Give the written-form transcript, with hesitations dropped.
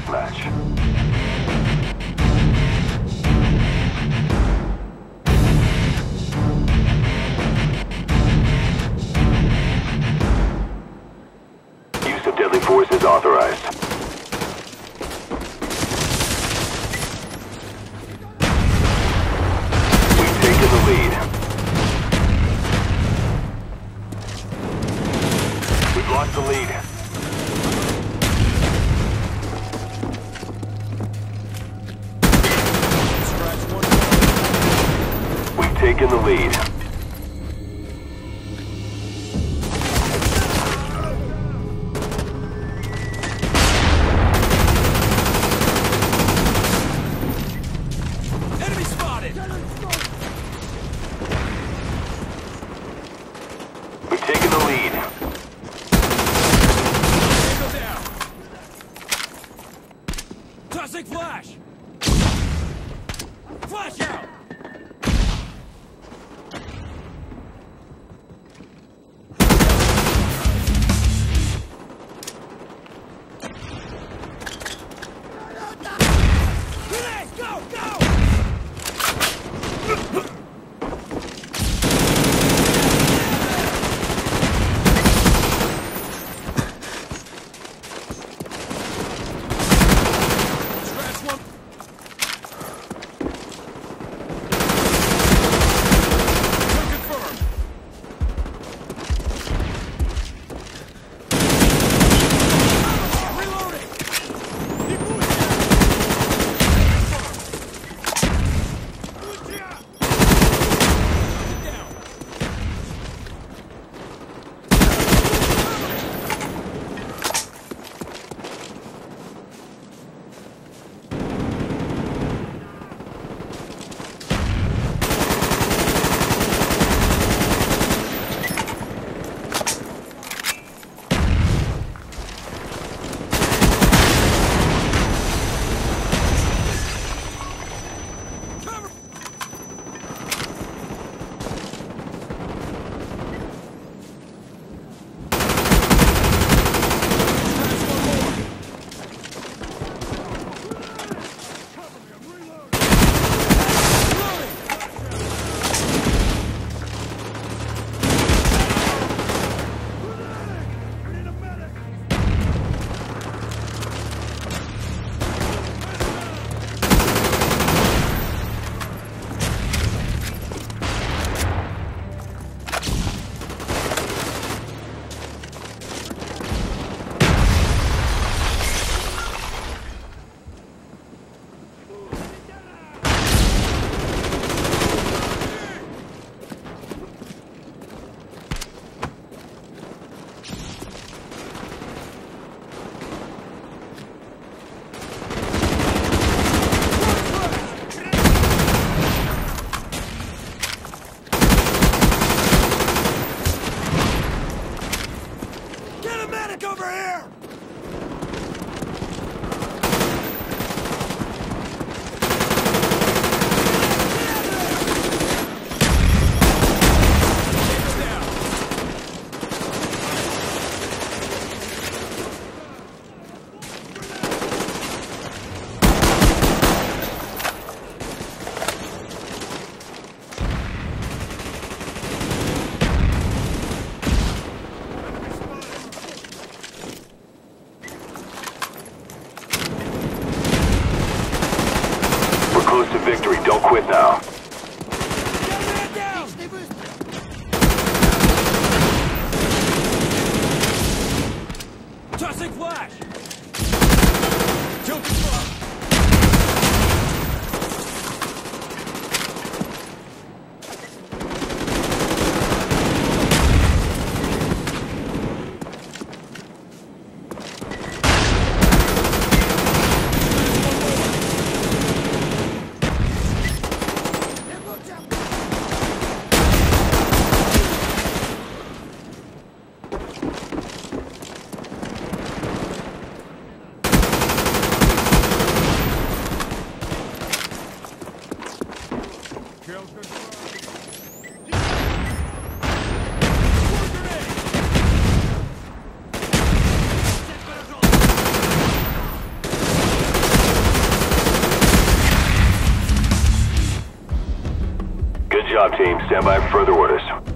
Deathmatch. Use of deadly force is authorized. We've taken the lead. We've lost the lead. We've taken the lead. Enemy spotted! We've taken the lead. Go down! Tossing flash! Flash out! Grenades, go, go! Scratch one. Confirmed. Reloading. Down. Get a medic over here! Down. We're close to victory. Don't quit now. Get a man down! Tossing flash! Tilted front! job, team. Stand by for further orders.